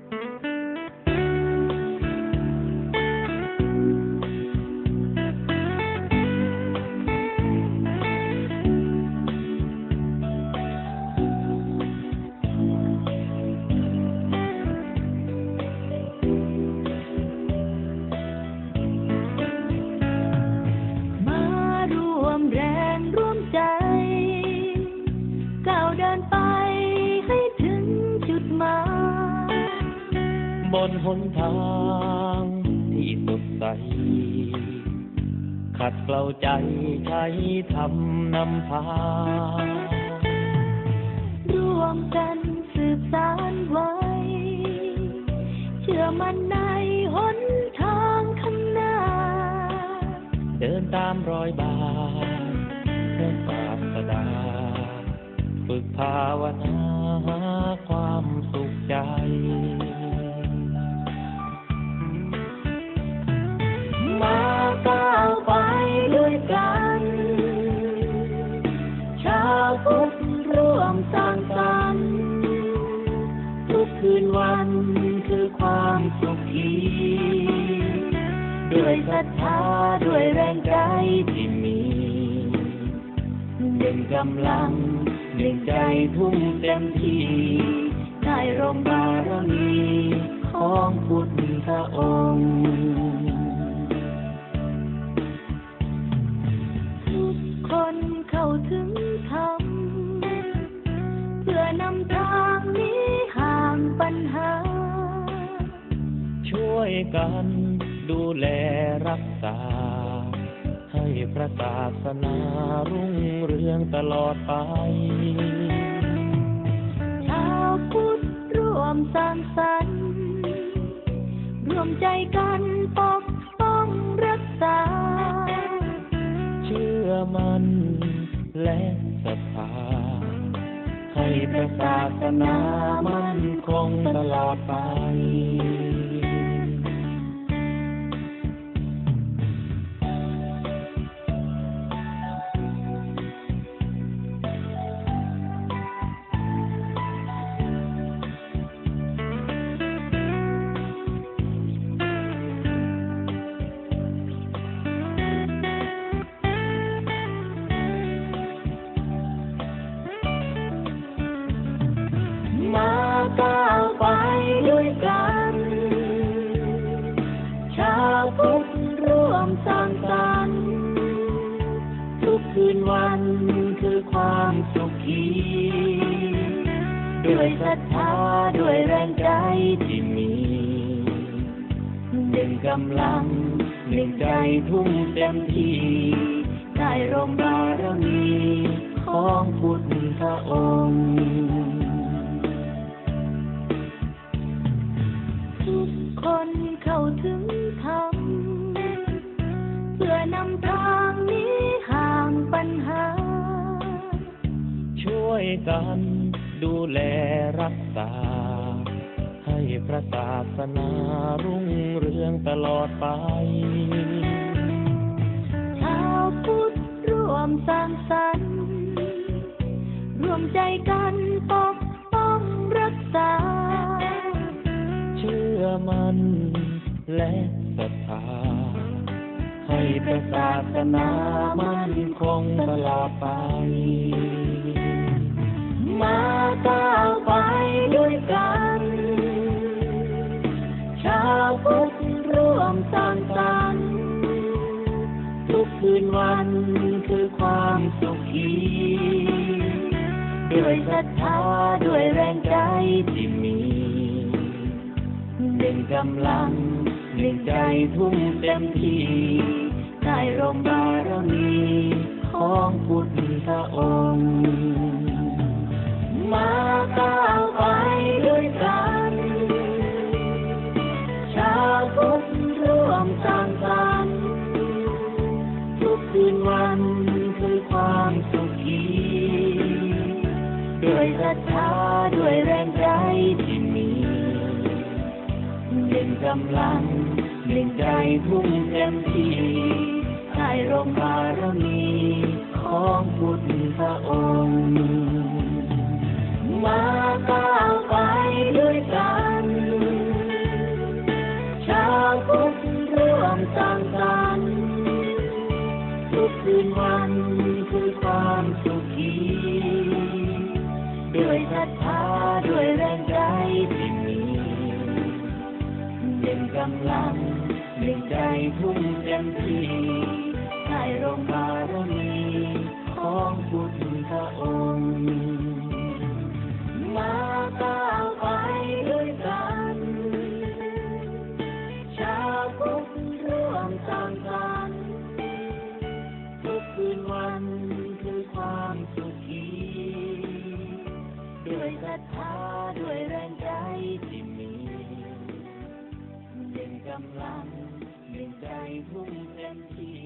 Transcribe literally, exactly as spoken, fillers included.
บนหนทางที่สดใสขัดเกลาใจใช้ทำนำพาร่วมกันสืบสานไว้เชื่อมั่นในหนทางข้างหน้าเดินตามรอยบาทพระศาสดาฝึกภาวนาหาความสุขใจมาก้าวไปด้วยกันชาวพุทธร่วมสร้างสรรค์ทุกคืนวันคือความสุขีด้วยศรัทธาด้วยแรงใจที่มีหนึ่งกำลังหนึ่งใจทุ่มเต็มที่ได้ร่มบารมีของพุทธองค์คนเข้าถึงธรรมเพื่อนำทางนี้ห่างปัญหาช่วยกันดูแลรักษาให้พระศาสนารุ่งเรืองตลอดไปชาวพุทธร่วมสร้างสรรค์ร่วมใจกันปกป้องรักษาเชื่อมั่นและศรัทธาให้พระศาสนามั่นคงตลอดไปมาก้าวไปด้วยกันชาวพุทธร่วมสร้างสรรค์ทุกคืนวันคือความสุขีด้วยศรัทธาด้วยแรงใจที่มีหนึ่งกำลังหนึ่งใจทุ่มเต็มที่ได้ร่มบารมีของพุทธองค์ทุกคนเข้าถึงธรรมเพื่อนำทางนี้ห่างปัญหาช่วยกันดูแลรักษาให้พระศาสนารุ่งเรืองตลอดไปชาวพุทธร่วมสร้างสรรค์ร่วมใจกันปกป้องรักษาเชื่อมั่นและศรัทธาให้พระศาสนามั่นคงตลอดไปมาก้าวไปด้วยกันชาวพุทธร่วมสร้างสรรค์ทุกคืนวันคือความสุขีด้วยศรัทธาด้วยแรงใจที่มีหนึ่งกำลังหนึ่งใจทุ่มเต็มที่ได้ร่มบารมีของพุทธองค์มาก้าวไปด้วยกันชาวพุทธร่วมสร้างสรรค์ทุกคืนวันคือความสุขีด้วยศรัทธาด้วยแรงใจที่มีหนึ่งกำลังหนึ่งใจทุ่มเต็มที่ได้ร่มบารมีของพุทธองค์มาก้าวไปด้วยกันนวันคือความสุขีด้วยศรัทธาด้วยแรงใจที่มีหนึ่งกำลังหนึ่งใจทุ่มเต็มที่ใต้ร่มบารมีของพุทธองค์มาก้าวไปด้วยกันชาวพุทธร่วมสร้างสรรค์ทุกคืนวันคือความสุขีด้วยศรัทธาด้วยแรงใจที่มีหนึ่งกำลังหนึ่งใจทุ่มเต็มที่